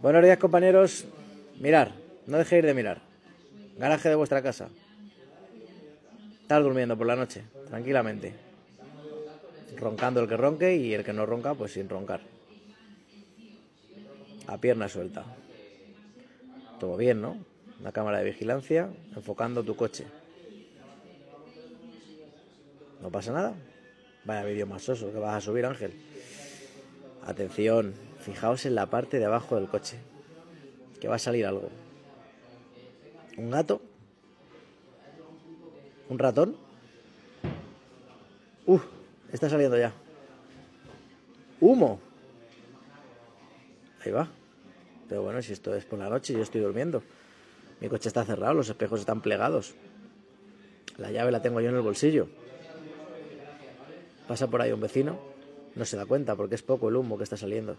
Buenos días, compañeros. Mirar, no dejéis de mirar. Garaje de vuestra casa. Estás durmiendo por la noche, tranquilamente. Roncando el que ronque y el que no ronca, pues sin roncar. A pierna suelta. Todo bien, ¿no? Una cámara de vigilancia enfocando tu coche. ¿No pasa nada? Vaya vídeo más soso que vas a subir, Ángel. Atención, fijaos en la parte de abajo del coche, que va a salir algo. ¿Un gato? ¿Un ratón? Está saliendo ya. ¡Humo! Ahí va. Pero bueno, si esto es por la noche, yo estoy durmiendo. Mi coche está cerrado, los espejos están plegados. La llave la tengo yo en el bolsillo. Pasa por ahí un vecino, no se da cuenta porque es poco el humo que está saliendo.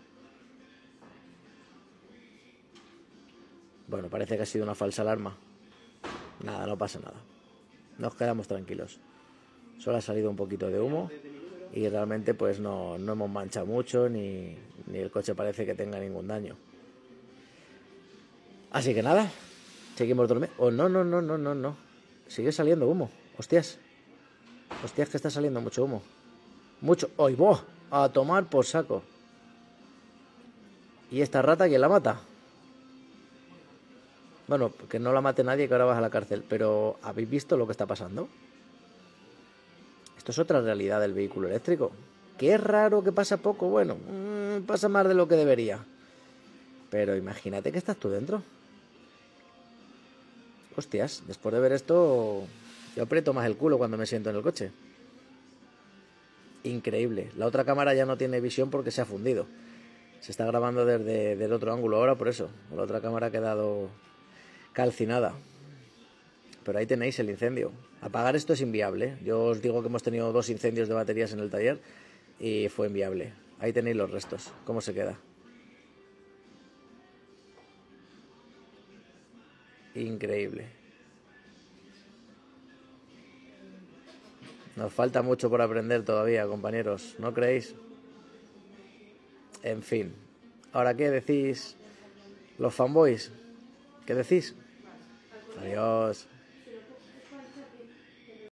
Bueno, parece que ha sido una falsa alarma. Nada, no pasa nada. Nos quedamos tranquilos. Solo ha salido un poquito de humo y realmente pues no hemos manchado mucho ni el coche parece que tenga ningún daño. Así que nada, seguimos durmiendo. Oh, no. Sigue saliendo humo. Hostias, que está saliendo mucho humo. Mucho. ¡Ay, boh! A tomar por saco. ¿Y esta rata quién la mata? Bueno, que no la mate nadie, que ahora vas a la cárcel. Pero ¿habéis visto lo que está pasando? Esto es otra realidad del vehículo eléctrico. Qué raro que pasa poco. Bueno, pasa más de lo que debería. Pero imagínate que estás tú dentro. Hostias, después de ver esto, yo aprieto más el culo cuando me siento en el coche. Increíble. La otra cámara ya no tiene visión porque se ha fundido. Se está grabando desde el otro ángulo ahora, por eso. La otra cámara ha quedado calcinada. Pero ahí tenéis el incendio. Apagar esto es inviable. Yo os digo que hemos tenido 2 incendios de baterías en el taller y fue inviable. Ahí tenéis los restos. ¿Cómo se queda? Increíble. Nos falta mucho por aprender todavía, compañeros. ¿No creéis? En fin. ¿Ahora qué decís los fanboys? ¿Qué decís? Adiós.